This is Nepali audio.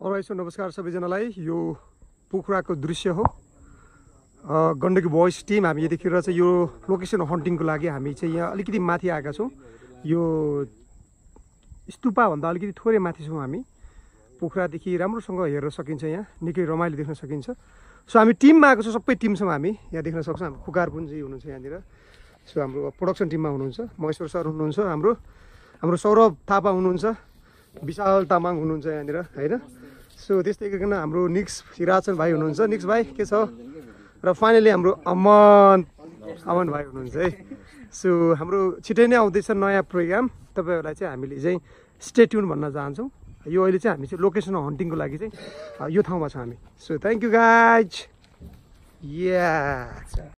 अलराइट सो नमस्कार सबैजनालाई। यो पोखराको दृश्य हो। गण्डकी बोइज टिम हामी यतिखेर चाहिँ यो लोकेसन हन्टिङको लागि हामी चाहिँ यहाँ अलिकति माथि आएका छौँ। यो स्तूपा भन्दा अलिकति थोरै माथि छौँ हामी। पोखरादेखि राम्रोसँग हेर्न सकिन्छ, यहाँ निकै रमाइलो देख्न सकिन्छ। सो हामी टिममा आएको छौँ, सबै टिम छौँ हामी। यहाँ देख्न सक्छौँ हाम्रो खुकार पुन्जी हुनुहुन्छ यहाँनिर। सो हाम्रो प्रोडक्सन टिममा हुनुहुन्छ महेश्वर सर हुनुहुन्छ, हाम्रो सौरभ थापा हुनुहुन्छ, विशाल तामाङ हुनुहुन्छ यहाँनिर हैन। सो त्यस्तै गरिकन हाम्रो निक्स हिराचन भाइ हुनुहुन्छ। निक्स भाइ के छ? र फाइनली हाम्रो अमन भाइ हुनुहुन्छ है। सो हाम्रो छिटै नै आउँदैछ नयाँ प्रोग्राम, तपाईँहरूलाई चाहिँ हामीले चाहिँ स्टे ट्युन भन्न चाहन्छौँ। यो अहिले चाहिँ हामी चाहिँ लोकेसन हन्टिङको लागि चाहिँ यो ठाउँमा छ हामी। So thank you guys. Yeah